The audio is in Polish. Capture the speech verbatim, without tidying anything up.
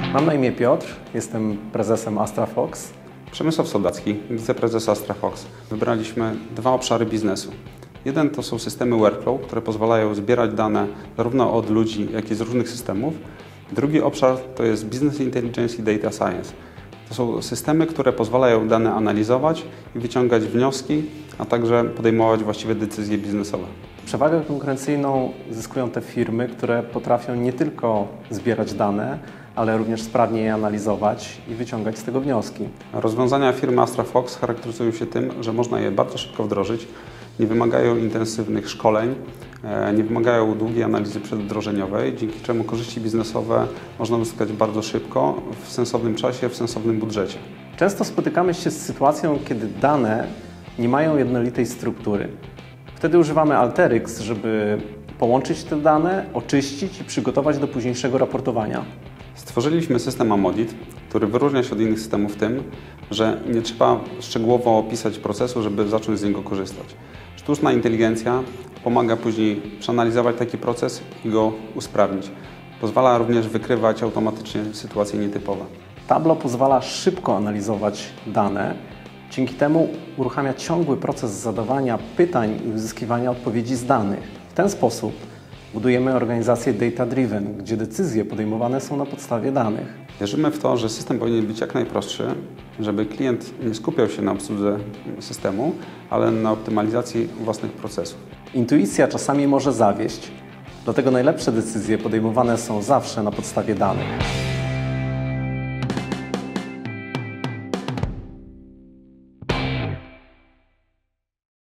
Mam na imię Piotr, jestem prezesem Astra Fox. Przemysław Soldacki, wiceprezes Astra Fox. Wybraliśmy dwa obszary biznesu. Jeden to są systemy workflow, które pozwalają zbierać dane zarówno od ludzi, jak i z różnych systemów. Drugi obszar to jest Business Intelligence i Data Science. To są systemy, które pozwalają dane analizować i wyciągać wnioski, a także podejmować właściwe decyzje biznesowe. Przewagę konkurencyjną zyskują te firmy, które potrafią nie tylko zbierać dane, ale również sprawnie je analizować i wyciągać z tego wnioski. Rozwiązania firmy Astra Fox charakteryzują się tym, że można je bardzo szybko wdrożyć, nie wymagają intensywnych szkoleń, nie wymagają długiej analizy przedwdrożeniowej, dzięki czemu korzyści biznesowe można uzyskać bardzo szybko, w sensownym czasie, w sensownym budżecie. Często spotykamy się z sytuacją, kiedy dane nie mają jednolitej struktury. Wtedy używamy Alteryx, żeby połączyć te dane, oczyścić i przygotować do późniejszego raportowania. Stworzyliśmy system Amodit, który wyróżnia się od innych systemów tym, że nie trzeba szczegółowo opisać procesu, żeby zacząć z niego korzystać. Sztuczna inteligencja pomaga później przeanalizować taki proces i go usprawnić. Pozwala również wykrywać automatycznie sytuacje nietypowe. Tableau pozwala szybko analizować dane. Dzięki temu uruchamia ciągły proces zadawania pytań i uzyskiwania odpowiedzi z danych. W ten sposób budujemy organizację data-driven, gdzie decyzje podejmowane są na podstawie danych. Wierzymy w to, że system powinien być jak najprostszy, żeby klient nie skupiał się na obsłudze systemu, ale na optymalizacji własnych procesów. Intuicja czasami może zawieść, dlatego najlepsze decyzje podejmowane są zawsze na podstawie danych.